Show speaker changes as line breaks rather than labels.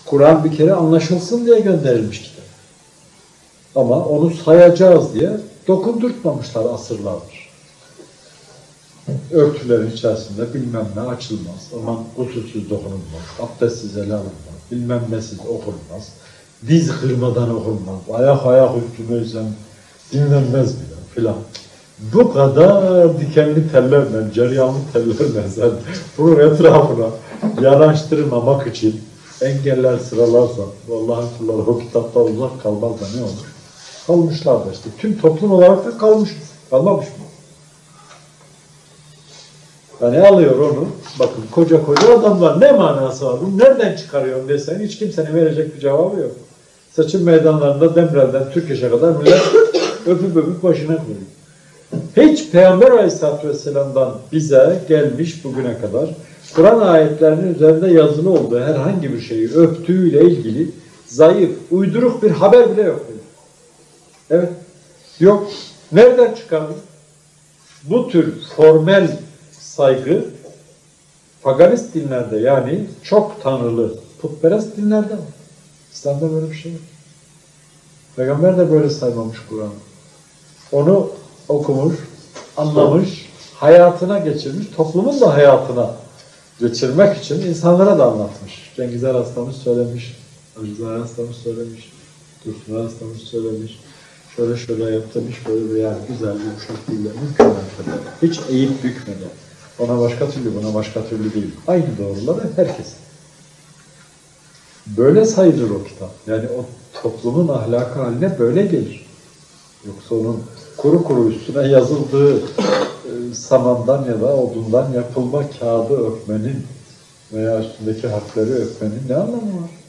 Kur'an bir kere anlaşılsın diye gönderilmiş kitap. Ama onu sayacağız diye dokundurtmamışlar asırlardır. Örtülerin içerisinde bilmem ne açılmaz, aman usulsüz dokunulmaz, abdestsiz ele alınmaz, bilmem nesiz okunmaz, diz kırmadan okunmaz, ayak üstüne dinlenmez bile filan. Bu kadar dikenli tellerle, ceryanlı tellerle sen bunun etrafına yanaştırmamak için engeller sıralarsan, Allah'ın kulları o kitapta uzak kalmaz da ne olur? Kalmışlar da işte. Tüm toplum olarak da kalmış. Kalmamış mı? Yani alıyor onu, bakın koca adamlar ne manası var? Bunu nereden çıkarıyorsun desen hiç kimsenin verecek bir cevabı yok. Seçim meydanlarında Demirel'den Türkeş'e kadar millet öpüp başına koyuyor. Hiç Peygamber Aleyhisselatü Vesselam'dan bize gelmiş bugüne kadar Kur'an ayetlerinin üzerinde yazılı olduğu herhangi bir şeyi öptüğüyle ilgili zayıf, uyduruk bir haber bile yok. Evet, yok. Nereden çıkardı? Bu tür formel saygı paganist dinlerde yani çok tanrılı, putperest dinlerde var. İslam'da böyle bir şey yok. Peygamber de böyle saymamış Kur'an'ı. Onu okumuş, anlamış, hayatına geçirmiş, toplumun da hayatına geçirmek için insanlara da anlatmış. Cengiz Eraslan'ı söylemiş, Aziz Eraslan'ı söylemiş, Dursun Eraslan'ı söylemiş, şöyle yaptırmış, böyle bir yani güzel bir uşak dille mükemmel. Hiç eğip bükmeden. Ona başka türlü, buna başka türlü değil. Aynı doğruları herkes. Böyle sayılır o kitap. Yani o toplumun ahlakı haline böyle gelir. Yoksa onun kuru üstüne yazıldığı samandan ya da odundan yapılma kağıdı öpmenin veya üstündeki harfleri öpmenin ne anlamı var?